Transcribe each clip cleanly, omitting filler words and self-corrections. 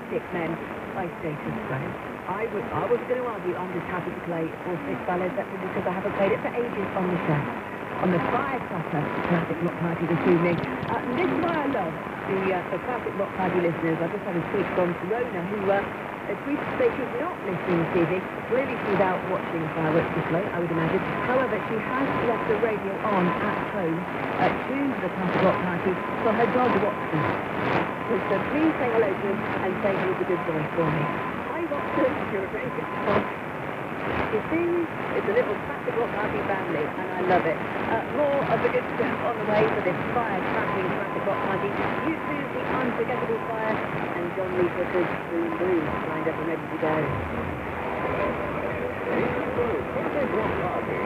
Sick Men by Status Quo. I was going to argue I'm just happy to play All Six by Led Zeppelin because I haven't played it for ages on the show. On the Firecracker Classic Rock Party this evening. This is why I love the Classic Rock Party listeners. I just had a tweet from Rona who tweeted to say she's not listening to TV, really she's out watching fireworks display, I would imagine. However, she has left the radio on at home to the Classic Rock Party for her dog Watson. So please say hello to him and say he was a good boy for me. Hi Watson, you're a very good dog. You see, it's a little Classic Rock Party family, and I love it. More of the good stuff on the way for this fire-cracking Classic Rock Party. You too, the unforgettable fire, and John Lee Hooker's Boom Boom lined up and ready to go. Classic Rock Party.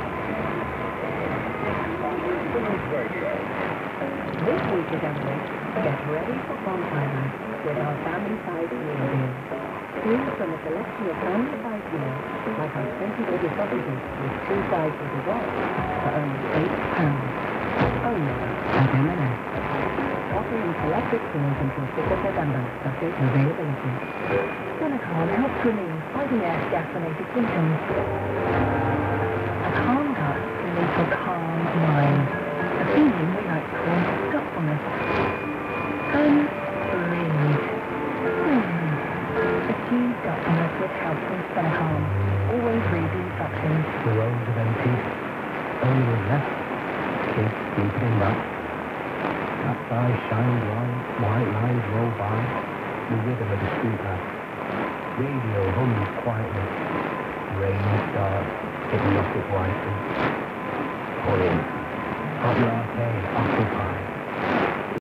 Absolut Radio. This week is underway. Get ready for bonfire with our family-sized meal deal. Choose from a selection of family-sized meals, like our 20 baby sausages with 2 sides of the wall, for only £8. Only at M&S. Offering selected stores until 6th of November, subject to availability. Silicon helps relieve IBS gas-related symptoms. A calm gut can lead to a calm mind. A feeling we like to call gutfulness. And breathe. Achieve gutfulness with help from Silicon. Always read the instructions. The roads are empty. Only what's left. Kids sleeping in that. Outside shines white lines roll by. The rhythm of the street lamp. Radio hums quietly. Rain starts. Hypnotic whiteness. Pour in. Hot latte, apple pie.